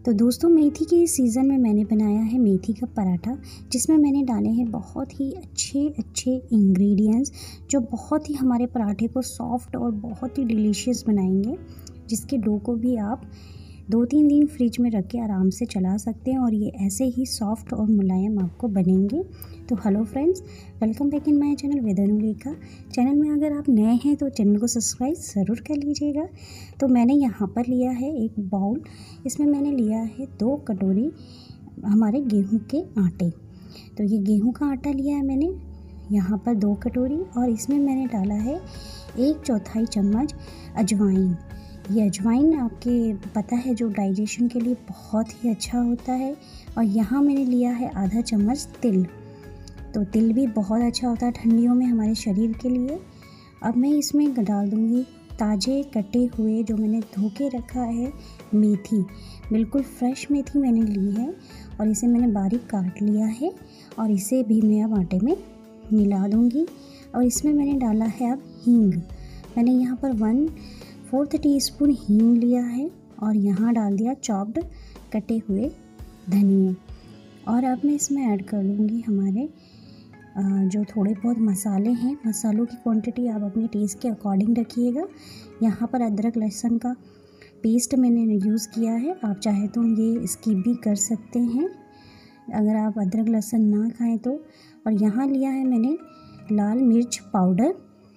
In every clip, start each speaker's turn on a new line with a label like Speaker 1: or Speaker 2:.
Speaker 1: तो दोस्तों मेथी के इस सीज़न में मैंने बनाया है मेथी का पराठा, जिसमें मैंने डाले हैं बहुत ही अच्छे इंग्रेडिएंट्स जो बहुत ही हमारे पराठे को सॉफ्ट और बहुत ही डिलीशियस बनाएंगे, जिसके डो को भी आप 2-3 दिन फ्रिज में रख के आराम से चला सकते हैं और ये ऐसे ही सॉफ्ट और मुलायम आपको बनेंगे। तो hello friends, welcome back in my channel Ved Anulekha. Channel में अगर आप नए हैं तो चैनल को सब्सक्राइब ज़रूर कर लीजिएगा। तो मैंने यहाँ पर लिया है एक बाउल, इसमें मैंने लिया है 2 कटोरी हमारे गेहूं के आटे। तो ये गेहूं का आटा लिया है मैंने यहाँ पर 2 कटोरी, और इसमें मैंने डाला है 1/4 चम्मच अजवाइन। ये अजवाइन आपके पता है जो डाइजेशन के लिए बहुत ही अच्छा होता है। और यहाँ मैंने लिया है आधा चम्मच तिल। तो तिल भी बहुत अच्छा होता है ठंडियों में हमारे शरीर के लिए। अब मैं इसमें डाल दूँगी ताज़े कटे हुए जो मैंने धो के रखा है मेथी, बिल्कुल फ्रेश मेथी मैंने ली है और इसे मैंने बारीक काट लिया है और इसे भी मैं अब आटे में मिला दूँगी। और इसमें मैंने डाला है अब हींग। मैंने यहाँ पर 1/4 टीस्पून हींग लिया है और यहाँ डाल दिया चॉप्ड कटे हुए धनिया। और अब मैं इसमें ऐड कर लूँगी हमारे जो थोड़े बहुत मसाले हैं। मसालों की क्वांटिटी आप अपने टेस्ट के अकॉर्डिंग रखिएगा। यहाँ पर अदरक लहसुन का पेस्ट मैंने यूज़ किया है, आप चाहे तो ये स्किप भी कर सकते हैं अगर आप अदरक लहसुन ना खाएं तो। और यहाँ लिया है मैंने लाल मिर्च पाउडर।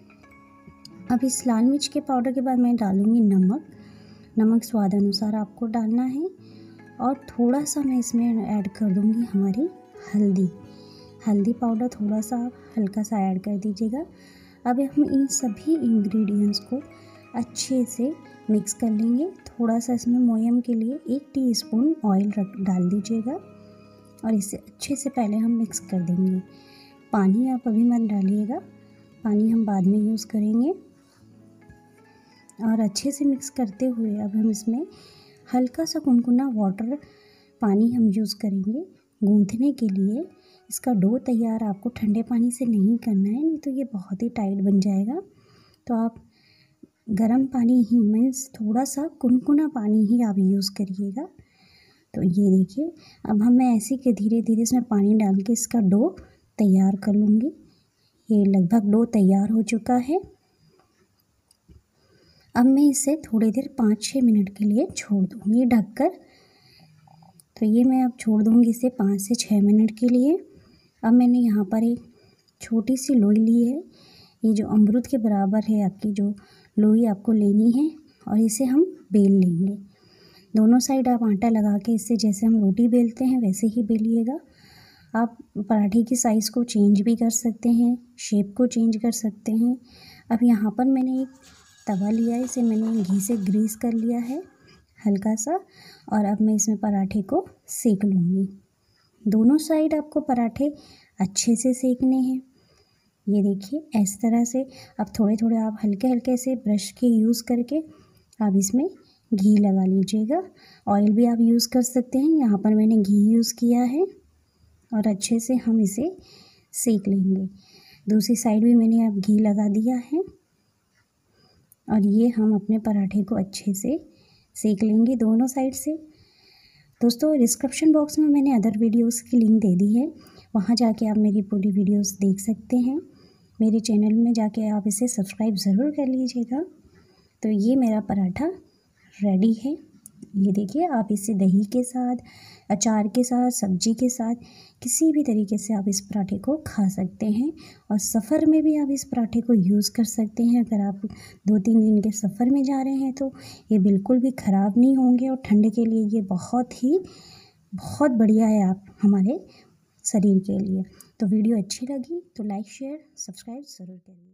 Speaker 1: अब इस लाल मिर्च के पाउडर के बाद मैं डालूँगी नमक स्वाद अनुसार आपको डालना है। और थोड़ा सा मैं इसमें ऐड कर दूँगी हमारी हल्दी पाउडर, थोड़ा सा हल्का सा ऐड कर दीजिएगा। अब हम इन सभी इंग्रेडिएंट्स को अच्छे से मिक्स कर लेंगे। थोड़ा सा इसमें मोयम के लिए 1 टीस्पून ऑयल डाल दीजिएगा और इसे अच्छे से पहले हम मिक्स कर देंगे। पानी आप अभी मत डालिएगा, पानी हम बाद में यूज़ करेंगे। और अच्छे से मिक्स करते हुए अब हम इसमें हल्का सा गुनगुना वाटर पानी हम यूज़ करेंगे गूंथने के लिए। इसका डो तैयार आपको ठंडे पानी से नहीं करना है, नहीं तो ये बहुत ही टाइट बन जाएगा। तो आप गर्म पानी ही मीन्स थोड़ा सा गुनगुना पानी ही आप यूज़ करिएगा। तो ये देखिए, अब मैं ऐसे के धीरे धीरे इसमें पानी डाल के इसका डो तैयार कर लूँगी। ये लगभग डो तैयार हो चुका है। अब मैं इसे थोड़ी देर 5-6 मिनट के लिए छोड़ दूँगी ढककर। तो ये मैं अब छोड़ दूँगी इसे 5 से 6 मिनट के लिए। अब मैंने यहाँ पर एक छोटी सी लोई ली है, ये जो अमरूद के बराबर है आपकी जो लोई आपको लेनी है, और इसे हम बेल लेंगे। दोनों साइड आप आटा लगा के इससे जैसे हम रोटी बेलते हैं वैसे ही बेलिएगा। आप पराठे की साइज़ को चेंज भी कर सकते हैं, शेप को चेंज कर सकते हैं। अब यहाँ पर मैंने एक तवा लिया है, इसे मैंने घी से ग्रीस कर लिया है हल्का सा, और अब मैं इसमें पराठे को सेक लूँगी। दोनों साइड आपको पराठे अच्छे से सेकने हैं। ये देखिए इस तरह से। अब थोड़े थोड़े आप हल्के से ब्रश के यूज़ करके आप इसमें घी लगा लीजिएगा। ऑयल भी आप यूज़ कर सकते हैं, यहाँ पर मैंने घी यूज़ किया है। और अच्छे से हम इसे सेक लेंगे। दूसरी साइड भी मैंने अब घी लगा दिया है और ये हम अपने पराठे को अच्छे से सेक लेंगे दोनों साइड से। दोस्तों डिस्क्रिप्शन बॉक्स में मैंने अदर वीडियोस की लिंक दे दी है, वहाँ जाके आप मेरी पूरी वीडियोस देख सकते हैं। मेरे चैनल में जाके आप इसे सब्सक्राइब ज़रूर कर लीजिएगा। तो ये मेरा पराठा रेडी है। ये देखिए, आप इसे दही के साथ, अचार के साथ, सब्जी के साथ, किसी भी तरीके से आप इस पराठे को खा सकते हैं। और सफ़र में भी आप इस पराठे को यूज़ कर सकते हैं। अगर आप 2-3 दिन के सफ़र में जा रहे हैं तो ये बिल्कुल भी ख़राब नहीं होंगे और ठंड के लिए ये बहुत बढ़िया है आप हमारे शरीर के लिए। तो वीडियो अच्छी लगी तो लाइक शेयर सब्सक्राइब ज़रूर करिए।